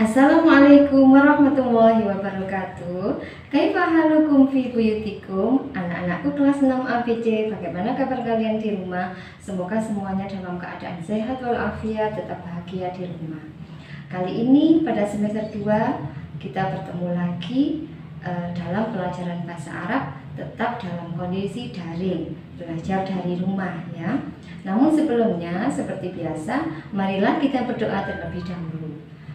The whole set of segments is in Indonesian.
Assalamualaikum warahmatullahi wabarakatuh. Kaifa halukum fi buyutikum? Anak-anakku kelas 6 ABC, bagaimana kabar kalian di rumah? Semoga semuanya dalam keadaan sehat walafiat, tetap bahagia di rumah. Kali ini pada semester 2 kita bertemu lagi dalam pelajaran bahasa Arab, tetap dalam kondisi daring, belajar dari rumah ya. Namun sebelumnya seperti biasa, marilah kita berdoa terlebih dahulu.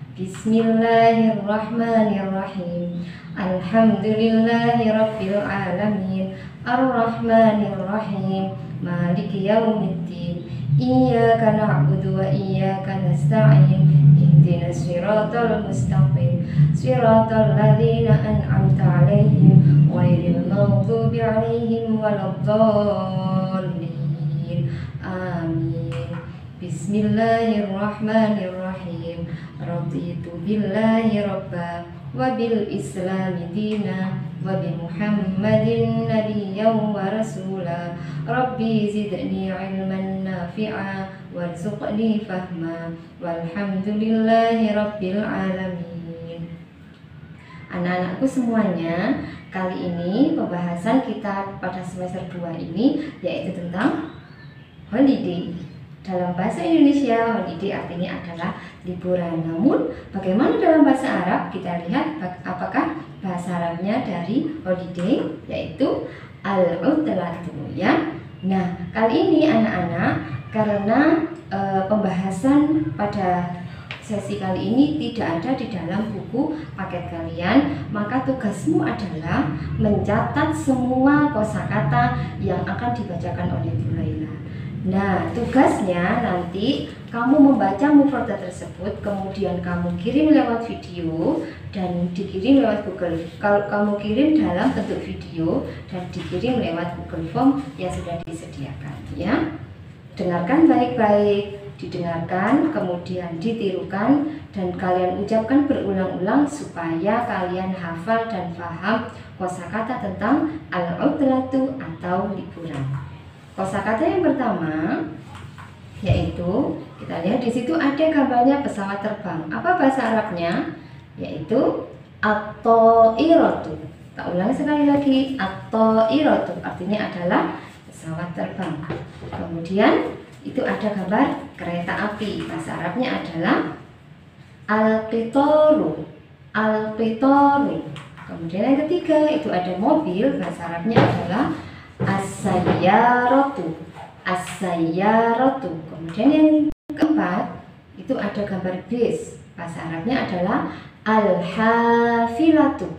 Bismillahirrahmanirrahim. Alhamdulillahi rabbil alamin. Ar-Rahmanir-Rahim. Maliki yaumiddin. Iyyaka na'budu wa iyyaka nasta'in. Ihdinas siratal mustaqim. Siratal ladzina an'amta 'alaihim ghairil maghdubi 'alaihim waladdallin. Amin. Bismillahirrahmanirrahim. Raditu billahi rabba wa bil islami dina wa bi muhammadin nabiyyan wa rasula. Rabbi zidni ilman nafi'a warzuqni fahma walhamdulillahi rabbil alamin. Anak-anakku semuanya, kali ini pembahasan kita pada semester 2 ini yaitu tentang holiday. Dalam bahasa Indonesia, holiday artinya adalah liburan. Namun, bagaimana dalam bahasa Arab? Kita lihat apakah bahasa Arabnya dari holiday, yaitu al-utlatu ya. Nah, kali ini anak-anak, karena pembahasan pada sesi kali ini tidak ada di dalam buku paket kalian, maka tugasmu adalah mencatat semua kosakata yang akan dibacakan oleh Bu Laila. Nah, tugasnya nanti kamu membaca mufradat tersebut, kemudian kamu kirim lewat video dan dikirim lewat Google. Kalau kamu kirim dalam bentuk video dan dikirim lewat Google Form yang sudah disediakan, ya. Dengarkan baik-baik, didengarkan, kemudian ditirukan dan kalian ucapkan berulang-ulang supaya kalian hafal dan paham kosakata tentang al-utlatu atau liburan. Kosakata yang pertama yaitu, kita lihat di situ ada gambarnya pesawat terbang. Apa bahasa Arabnya? Yaitu at-ta'iratu. Tak ulangi sekali lagi, at-ta'iratu artinya adalah pesawat terbang. Kemudian itu ada gambar kereta api. Bahasa Arabnya adalah al-qitaru. Al-qitaru. Kemudian yang ketiga itu ada mobil. Bahasa Arabnya adalah as-sayyaratu. As-sayyaratu. Kemudian yang keempat itu ada gambar bis. Bahasa Arabnya adalah al-hafilatu.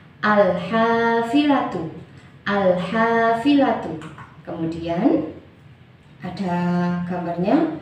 Al-hafilatu. Al-hafilatu. Kemudian ada gambarnya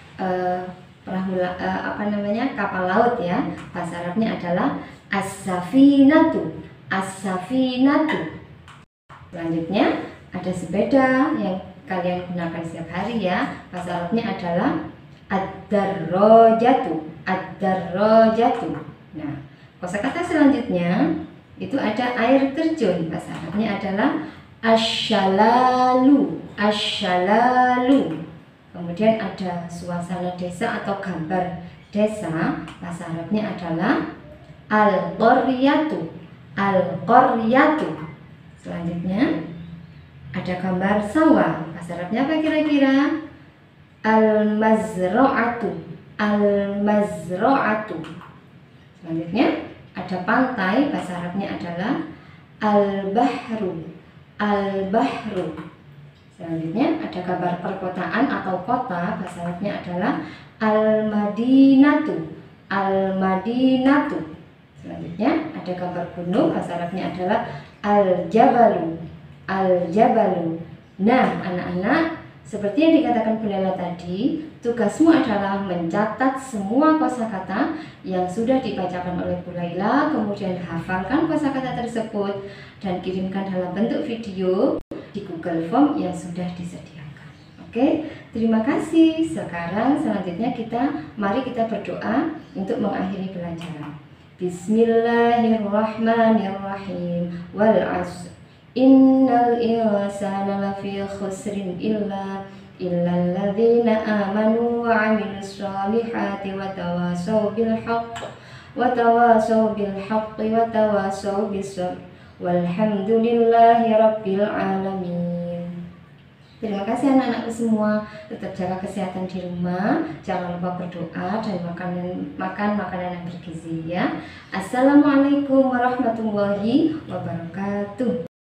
kapal laut ya. Bahasa Arabnya adalah as-safinatu. As-safinatu. Selanjutnya ada sepeda yang kalian gunakan setiap hari ya. Bahasa Arabnya adalah ad-darrajatu. Ad-darrajatu. Nah, kosakata selanjutnya itu ada air terjun. Bahasa Arabnya adalah asyalalu. Asyalalu. Kemudian ada suasana desa atau gambar desa. Bahasa Arabnya adalah al-qaryatu. Al-qaryatu. Selanjutnya ada gambar sawah. Bahasa Arabnya apa kira-kira? Al-mazra'atu. Al-mazra'atu. Selanjutnya ada pantai. Bahasa Arabnya adalah al-bahru. Al-bahru. Selanjutnya ada gambar perkotaan atau kota. Bahasa Arabnya adalah al-madinatu. Al-madinatu. Selanjutnya ada gambar gunung. Bahasa Arabnya adalah al-jabalu. Al-jabalu. Nah, anak-anak, seperti yang dikatakan Bu Laila tadi, tugasmu adalah mencatat semua kosakata yang sudah dibacakan oleh Bu Laila, kemudian hafalkan kosakata tersebut dan kirimkan dalam bentuk video di Google Form yang sudah disediakan. Oke, terima kasih. Sekarang selanjutnya mari kita berdoa untuk mengakhiri pelajaran. Bismillahirrahmanirrahim. Wal 'ashr. Innal insana lafi khusrin illa alladzina amanu wa 'amilus solihati wa tawasaw bil haqq wa tawassaw bil haqqi wa tawassaw bis sabr. Walhamdulillahi rabbil alamin. Terima kasih anak-anakku semua. Tetap jaga kesehatan di rumah. Jangan lupa berdoa dan makan makanan yang bergizi ya. Assalamualaikum warahmatullahi wabarakatuh.